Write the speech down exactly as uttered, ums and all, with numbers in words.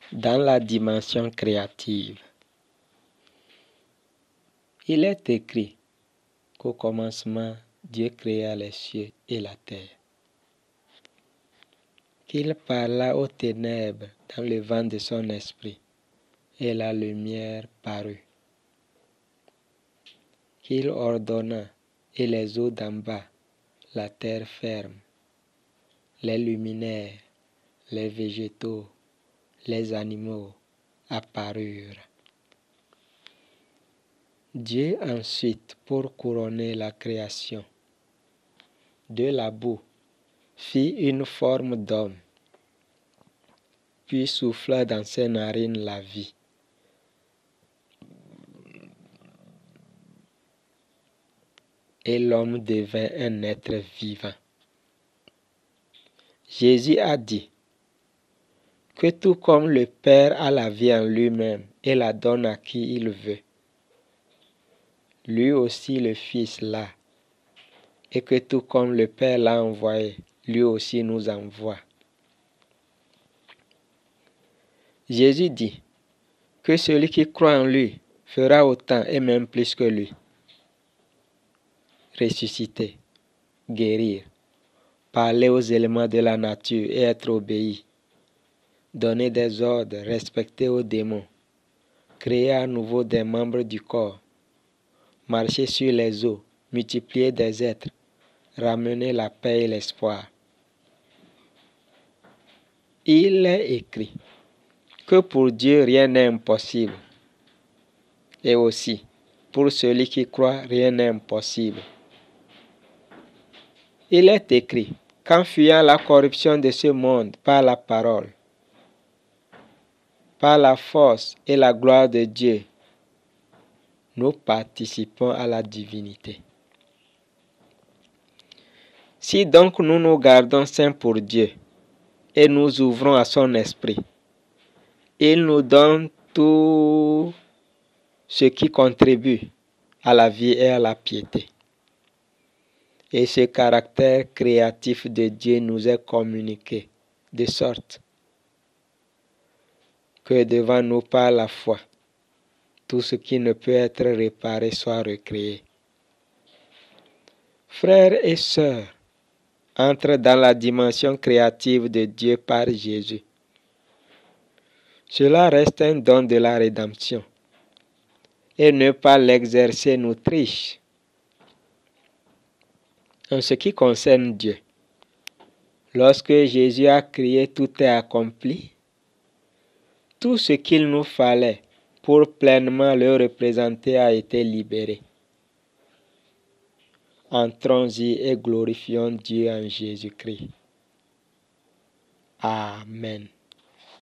dans la dimension créative. Il est écrit qu'au commencement, Dieu créa les cieux et la terre, qu'il parla aux ténèbres dans le vent de son esprit, et la lumière parut, qu'il ordonna, et les eaux d'en bas, la terre ferme, les luminaires, les végétaux, les animaux apparurent. Dieu ensuite, pour couronner la création, de la boue, fit une forme d'homme, puis souffla dans ses narines la vie. Et l'homme devint un être vivant. Jésus a dit que tout comme le Père a la vie en lui-même et la donne à qui il veut, lui aussi le Fils l'a, et que tout comme le Père l'a envoyé, lui aussi nous envoie. Jésus dit que celui qui croit en lui fera autant et même plus que lui. Ressusciter, guérir, parler aux éléments de la nature et être obéi, donner des ordres, respecter aux démons, créer à nouveau des membres du corps, marcher sur les eaux, multiplier des êtres, ramener la paix et l'espoir. Il est écrit que pour Dieu rien n'est impossible, et aussi pour celui qui croit rien n'est impossible. Il est écrit qu'en fuyant la corruption de ce monde par la parole, par la force et la gloire de Dieu, nous participons à la divinité. Si donc nous nous gardons saints pour Dieu et nous ouvrons à son esprit, il nous donne tout ce qui contribue à la vie et à la piété. Et ce caractère créatif de Dieu nous est communiqué, de sorte que devant nous par la foi, tout ce qui ne peut être réparé soit recréé. Frères et sœurs, entrent dans la dimension créative de Dieu par Jésus. Cela reste un don de la rédemption. Et ne pas l'exercer nous triche. En ce qui concerne Dieu, lorsque Jésus a crié « Tout est accompli », tout ce qu'il nous fallait pour pleinement le représenter a été libéré. Entrons-y et glorifions Dieu en Jésus-Christ. Amen.